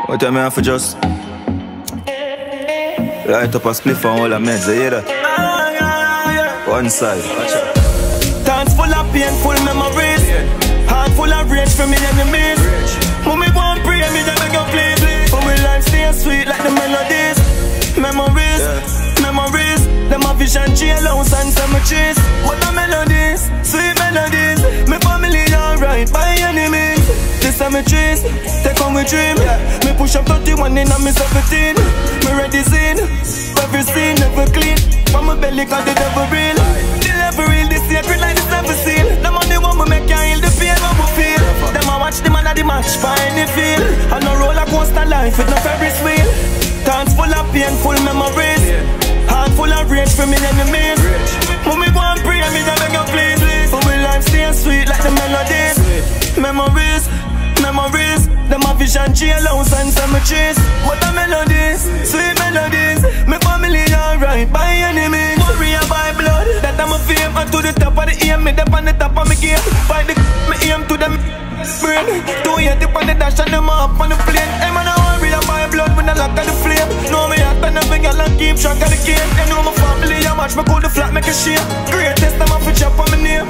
What time I have to just light up a spliff and all the meds, you hear that? One side, watch out. Dance full of painful memories, heart full of rage for me enemies. When me want pray, me just beg you please. For my life stay sweet like the melodies. Memories, memories. Them a vision, jailhouse and cemeteries. What the melodies, sweet melodies. My family alright by any means. The cemeteries, they come with dream. Me push up 31 in and me 17. Me ready scene, every scene never clean. From my belly cause the devil real. The devil real, the sacred like the seven seal. Them on the one we make you heal the pain what we feel. Them a watch the man at the match find the feel. And no roller coaster life with no Ferris wheel. Dance full of painful memories, heart full of rage for me enemies. When me go and pray, me just beg you please. For my life stay sweet like the melodies. Memories, memories. Them a vision, jailhouse and cemeteries. What the melodies, sweet melodies. My family alright by any means. Warrior by blood, that I'm a fame. And to the top of the aim, me dip on the top of me game. Fight the me aim to them brain. 280 on the dash and them up on the plane. I'm on a warrior by blood when I lock of the flame. Know me out and every girl and keep track of the game. You know my family, I watch me cool the flat make a shame. Greatest time I fi chop on my name.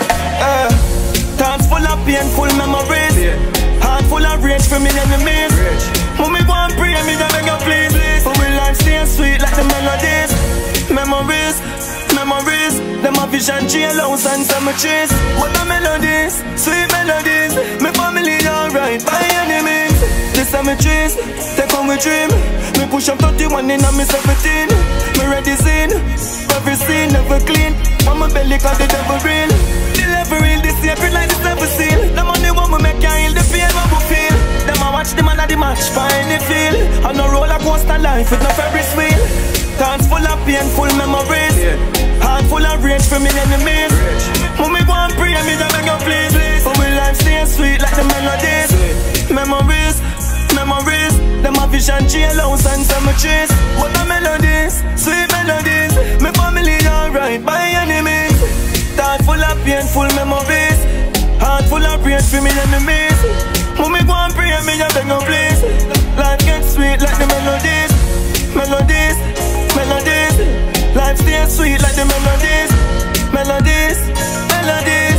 Thoughts full of painful memories, heart full of rage for me enemies. When me go and pray, me just beg you please. For my life stay sweet like the melodies. Memories, memories. Them a vision, jailhouse and cemeteries. What the melodies, sweet melodies. My family alright by any means. The cemeteries, they come with dream. Me push up 31 in and me 17. Me ready scene, every scene never clean. On my belly cause the devil real. The devil real, the sacred like the seven seal. Them on the one we make you heal the pain what we feel. Them a watch the man at the match find the feel. On no roller coaster life with no Ferris wheel. Dance full of painful memories, heart full of rage for me enemies. When me go and pray, me just beg you please. For my life stay sweet like the melodies. Memories, memories. Them a vision, jailhouse and cemeteries. What the melodies, sweet melodies. My family alright by any means. Thought full of painful memories, heart full of rage for me enemies. When me go and pray, me just beg you please. Life gets sweet like the melodies. Melodies, melodies. Life stays sweet like the melodies. Melodies, melodies.